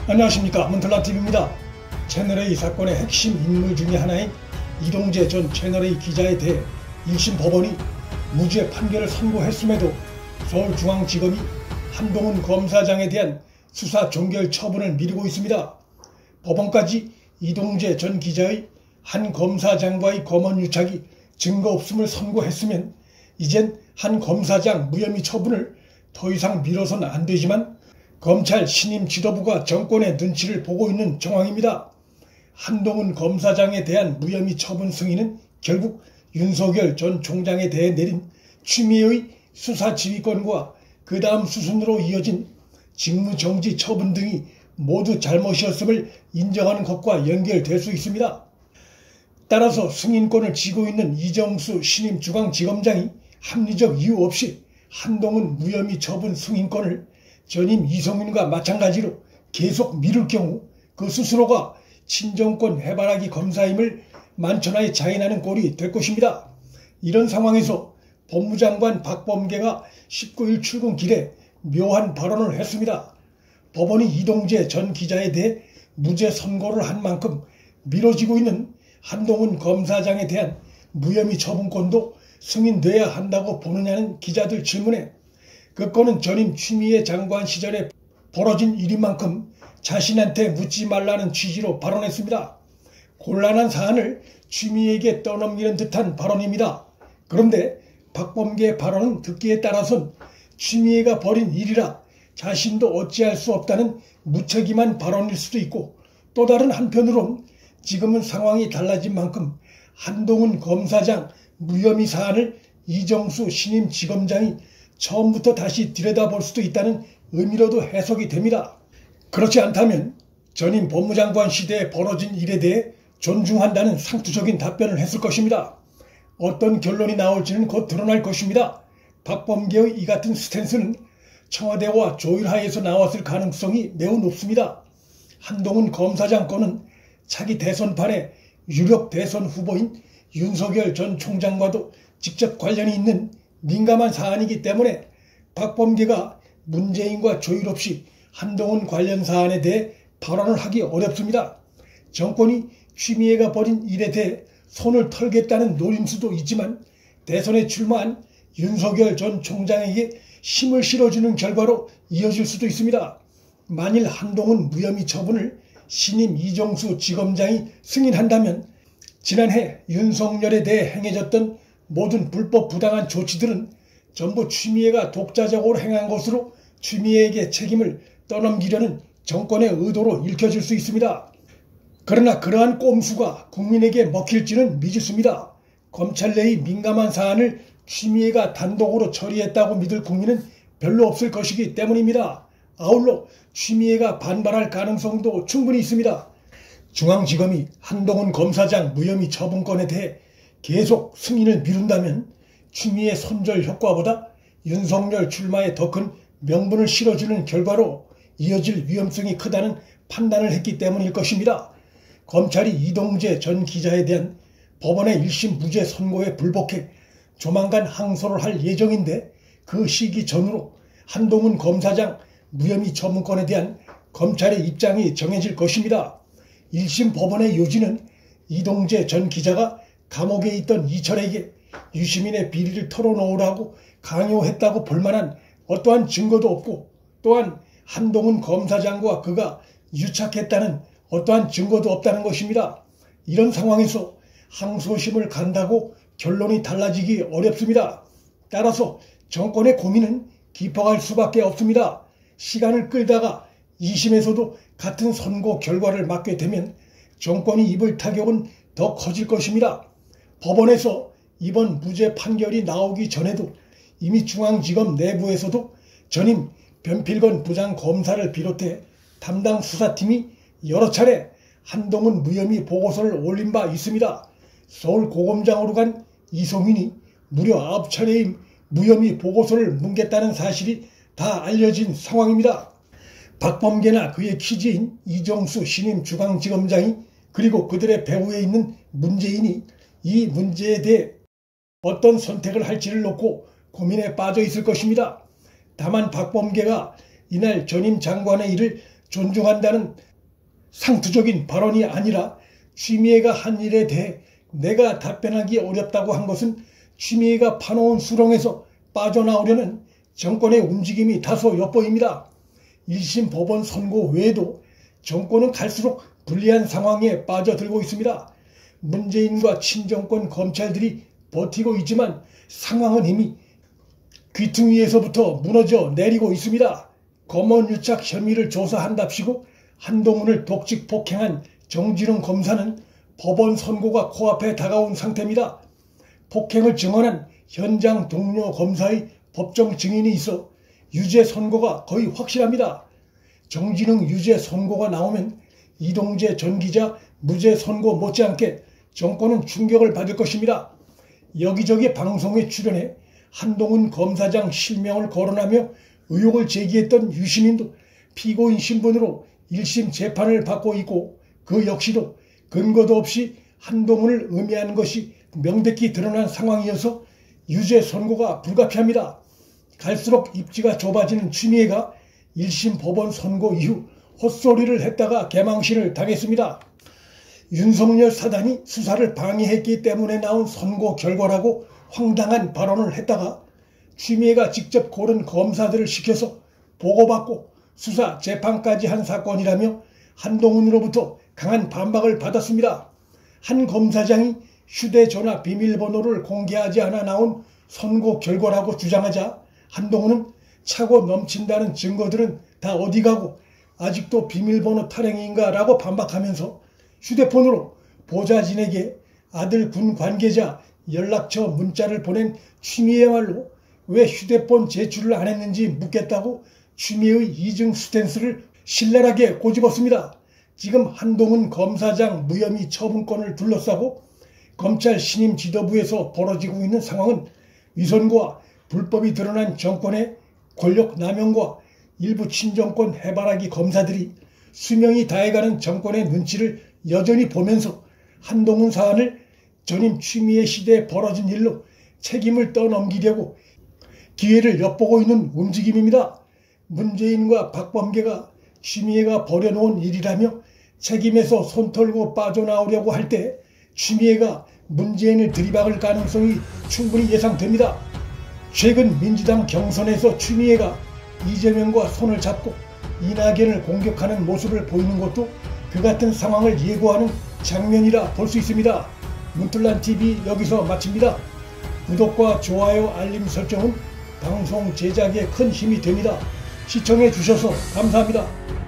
안녕하십니까, 문틀라TV입니다. 채널A 사건의 핵심 인물 중에 하나인 이동재 전 채널A 기자에 대해 1심 법원이 무죄 판결을 선고했음에도 서울중앙지검이 한동훈 검사장에 대한 수사 종결 처분을 미루고 있습니다. 법원까지 이동재 전 기자의 한 검사장과의 검언 유착이 증거 없음을 선고했으면 이젠 한 검사장 무혐의 처분을 더 이상 미뤄서는 안 되지만 검찰 신임 지도부가 정권의 눈치를 보고 있는 정황입니다. 한동훈 검사장에 대한 무혐의 처분 승인은 결국 윤석열 전 총장에 대해 내린 추미애의 수사 지휘권과 그 다음 수순으로 이어진 직무정지 처분 등이 모두 잘못이었음을 인정하는 것과 연결될 수 있습니다. 따라서 승인권을 쥐고 있는 이정수 신임 중앙지검장이 합리적 이유 없이 한동훈 무혐의 처분 승인권을 전임 이성윤과 마찬가지로 계속 미룰 경우 그 스스로가 친정권 해바라기 검사임을 만천하에 자인하는 꼴이 될 것입니다. 이런 상황에서 법무장관 박범계가 19일 출근길에 묘한 발언을 했습니다. 법원이 이동재 전 기자에 대해 무죄 선고를 한 만큼 미뤄지고 있는 한동훈 검사장에 대한 무혐의 처분권도 승인돼야 한다고 보느냐는 기자들 질문에 그 건은 전임 추미애 장관 시절에 벌어진 일인 만큼 자신한테 묻지 말라는 취지로 발언했습니다. 곤란한 사안을 추미애에게 떠넘기는 듯한 발언입니다. 그런데 박범계 발언은 듣기에 따라선 추미애가 벌인 일이라 자신도 어찌할 수 없다는 무책임한 발언일 수도 있고, 또 다른 한편으론 지금은 상황이 달라진 만큼 한동훈 검사장 무혐의 사안을 이정수 신임 지검장이 처음부터 다시 들여다볼 수도 있다는 의미로도 해석이 됩니다. 그렇지 않다면 전임 법무장관 시대에 벌어진 일에 대해 존중한다는 상투적인 답변을 했을 것입니다. 어떤 결론이 나올지는 곧 드러날 것입니다. 박범계의 이 같은 스탠스는 청와대와 조율하에서 나왔을 가능성이 매우 높습니다. 한동훈 검사장 건은 차기 대선판에 유력 대선 후보인 윤석열 전 총장과도 직접 관련이 있는 민감한 사안이기 때문에 박범계가 문재인과 조율 없이 한동훈 관련 사안에 대해 발언을 하기 어렵습니다. 정권이 추미애가 벌인 일에 대해 손을 털겠다는 노림수도 있지만 대선에 출마한 윤석열 전 총장에게 힘을 실어주는 결과로 이어질 수도 있습니다. 만일 한동훈 무혐의 처분을 신임 이정수 지검장이 승인한다면 지난해 윤석열에 대해 행해졌던 모든 불법 부당한 조치들은 전부 추미애가 독자적으로 행한 것으로 추미애에게 책임을 떠넘기려는 정권의 의도로 읽혀질 수 있습니다. 그러나 그러한 꼼수가 국민에게 먹힐지는 미지수입니다. 검찰 내의 민감한 사안을 추미애가 단독으로 처리했다고 믿을 국민은 별로 없을 것이기 때문입니다. 아울러 추미애가 반발할 가능성도 충분히 있습니다. 중앙지검이 한동훈 검사장 무혐의 처분권에 대해 계속 승인을 미룬다면 추미애 손절 효과보다 윤석열 출마에 더 큰 명분을 실어주는 결과로 이어질 위험성이 크다는 판단을 했기 때문일 것입니다. 검찰이 이동재 전 기자에 대한 법원의 1심 무죄 선고에 불복해 조만간 항소를 할 예정인데 그 시기 전으로 한동훈 검사장 무혐의 처분권에 대한 검찰의 입장이 정해질 것입니다. 1심 법원의 요지는 이동재 전 기자가 감옥에 있던 이철에게 유시민의 비리를 털어놓으라고 강요했다고 볼만한 어떠한 증거도 없고, 또한 한동훈 검사장과 그가 유착했다는 어떠한 증거도 없다는 것입니다. 이런 상황에서 항소심을 간다고 결론이 달라지기 어렵습니다. 따라서 정권의 고민은 깊어갈 수밖에 없습니다. 시간을 끌다가 2심에서도 같은 선고 결과를 맞게 되면 정권이 입을 타격은 더 커질 것입니다. 법원에서 이번 무죄 판결이 나오기 전에도 이미 중앙지검 내부에서도 전임 변필건 부장검사를 비롯해 담당 수사팀이 여러 차례 한동훈 무혐의 보고서를 올린 바 있습니다. 서울고검장으로 간 이성윤이 무려 9차례의 무혐의 보고서를 뭉갰다는 사실이 다 알려진 상황입니다. 박범계나 그의 키즈인 이정수 신임 중앙지검장이 그리고 그들의 배후에 있는 문재인이 이 문제에 대해 어떤 선택을 할지를 놓고 고민에 빠져 있을 것입니다. 다만 박범계가 이날 전임 장관의 일을 존중한다는 상투적인 발언이 아니라 추미애가 한 일에 대해 내가 답변하기 어렵다고 한 것은 추미애가 파놓은 수렁에서 빠져나오려는 정권의 움직임이 다소 엿보입니다. 1심 법원 선고 외에도 정권은 갈수록 불리한 상황에 빠져들고 있습니다. 문재인과 친정권 검찰들이 버티고 있지만 상황은 이미 귀퉁이에서부터 무너져 내리고 있습니다. 검언유착 혐의를 조사한답시고 한동훈을 독직 폭행한 정진웅 검사는 법원 선고가 코앞에 다가온 상태입니다. 폭행을 증언한 현장 동료 검사의 법정 증인이 있어 유죄 선고가 거의 확실합니다. 정진웅 유죄 선고가 나오면 이동재 전 기자 무죄 선고 못지않게 정권은 충격을 받을 것입니다. 여기저기 방송에 출연해 한동훈 검사장 실명을 거론하며 의혹을 제기했던 유시민도 피고인 신분으로 1심 재판을 받고 있고 그 역시도 근거도 없이 한동훈을 음해하는 것이 명백히 드러난 상황이어서 유죄 선고가 불가피합니다. 갈수록 입지가 좁아지는 추미애가 1심 법원 선고 이후 헛소리를 했다가 개망신을 당했습니다. 윤석열 사단이 수사를 방해했기 때문에 나온 선고 결과라고 황당한 발언을 했다가 추미애가 직접 고른 검사들을 시켜서 보고받고 수사 재판까지 한 사건이라며 한동훈으로부터 강한 반박을 받았습니다. 한 검사장이 휴대전화 비밀번호를 공개하지 않아 나온 선고 결과라고 주장하자 한동훈은 차고 넘친다는 증거들은 다 어디 가고 아직도 비밀번호 타령인가 라고 반박하면서 휴대폰으로 보좌진에게 아들 군 관계자 연락처 문자를 보낸 추미애야말로 왜 휴대폰 제출을 안 했는지 묻겠다고 추미애의 이중 스탠스를 신랄하게 꼬집었습니다. 지금 한동훈 검사장 무혐의 처분권을 둘러싸고 검찰 신임 지도부에서 벌어지고 있는 상황은 위선과 불법이 드러난 정권의 권력 남용과 일부 친정권 해바라기 검사들이 수명이 다해가는 정권의 눈치를 여전히 보면서 한동훈 사안을 전임 추미애 시대에 벌어진 일로 책임을 떠넘기려고 기회를 엿보고 있는 움직임입니다. 문재인과 박범계가 추미애가 벌여놓은 일이라며 책임에서 손 털고 빠져나오려고 할 때 추미애가 문재인을 들이박을 가능성이 충분히 예상됩니다. 최근 민주당 경선에서 추미애가 이재명과 손을 잡고 이낙연을 공격하는 모습을 보이는 것도 그 같은 상황을 예고하는 장면이라 볼 수 있습니다. 문틀란TV 여기서 마칩니다. 구독과 좋아요 알림 설정은 방송 제작에 큰 힘이 됩니다. 시청해 주셔서 감사합니다.